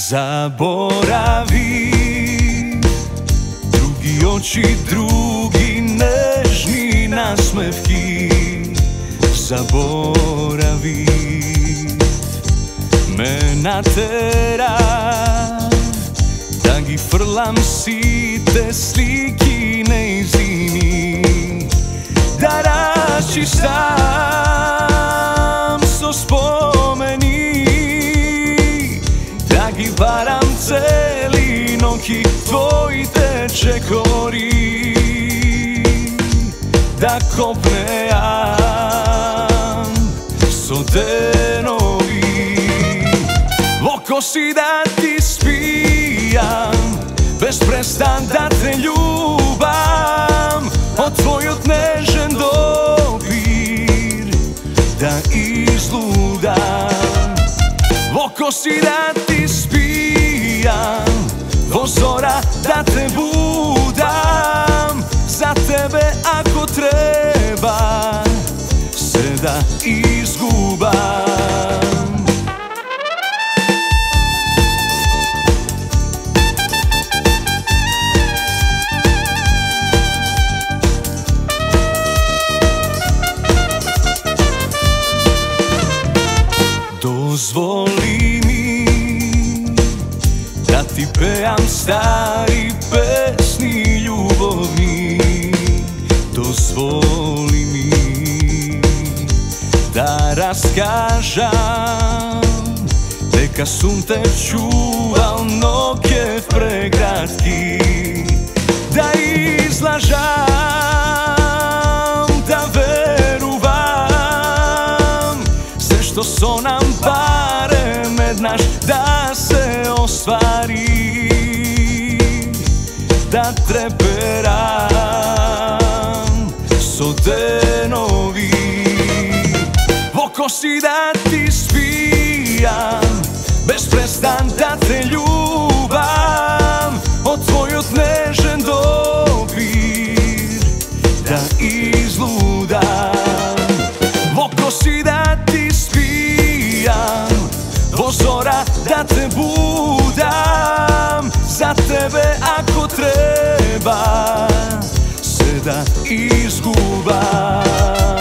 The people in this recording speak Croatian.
Zaboravi, drugi oči, drugi nežni nasmevki. Zaboravi, me natera da gi frlam site slikine iz zimi, da raščistam so spomeni, da gi varam celi noki tvoj teče kori, da kopneam so denovi. Oko si da ti spijam, bez prestan da te ljubam, od tvoj odnežen dopir da izludam. Oko si da ti spijam, vo zora da te budam, za tebe ako treba se da izgubam. Dozvoli mi da ti pejam stari pesni ljubovni. Dozvoli mi da raskažam deka sum te čuval noge pregratki, da izlažam, da veruvam sve što so nam bare mednaš da se ostvari, da treperam so denovi. Oko si da ti spijam, bez prestan da te ljubam, od tvoj odnežen dopir da izludam. Oko si da ti spijam, vo zora da te budam, za tebe ako treba se da izgubam.